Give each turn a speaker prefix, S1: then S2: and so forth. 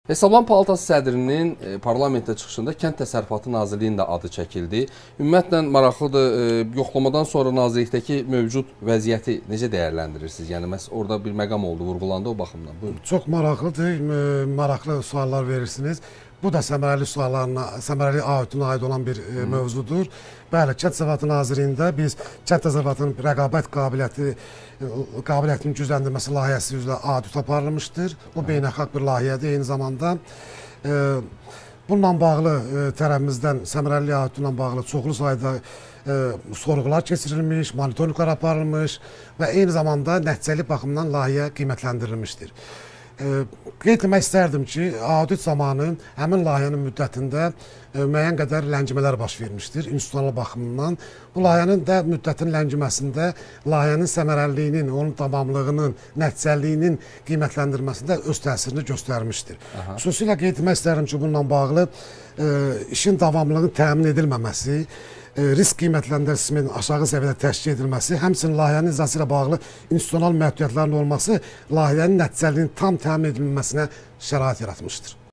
S1: Hesablama Palatası sədrinin parlamentdə çıxışında Kənd Təsərrüfatı Nazirliyinin də adı çəkildi. Ümumiyyətlə maraqlıdır, yoxlamadan sonra nazirlikdəki mövcud vəziyyəti necə dəyərləndirirsiniz? Yəni məhz orada bir məqam oldu, vurğulandı o baxımdan. Buyurun.
S2: Çox maraqlıdır, maraqlı suallar verirsiniz. Bu da səmərəli audituna aid olan bir mövzudur. Bəli, Kənd Təsərrüfatı Nazirliyində biz Kənd Təsərrüfatının rəqabət qabiliyyətinin gücləndirməsi layihəsi üzrə audit aparılmışdır. Bu beynəlxalq bir layihədir eyni zamanda. Bununla bağlı tərəfimizdən səmərəli auditlə bağlı çoxlu sayda sorğular keçirilmiş, monitorinqlər aparılmış və eyni zamanda nəticəli baxımdan layihə qiymətləndirilmişdir. Qeyd etmək istərdim ki, audit zamanı həmin layihənin müddətində müəyyən qədər ləngimələr baş vermişdir institusional baxımından. Bu layihənin də müddətin ləngiməsində layihənin səmərəliliyinin, onun tamamlığının, nəticəliyinin qiymətləndirməsində öz təsirini göstərmişdir. Xüsusilə qeyd etmək istərdim ki, bununla bağlı işin davamlılığının təmin edilməməsi, risk qiymətləndirməsinin aşağı səviyyədə təşkil edilməsi, həmçinin layihənin icrası ilə bağlı institusional məhdudiyyətlərin olması layihənin nəticəliyinin tam təmin edilməsinə şərait yaratmışdır.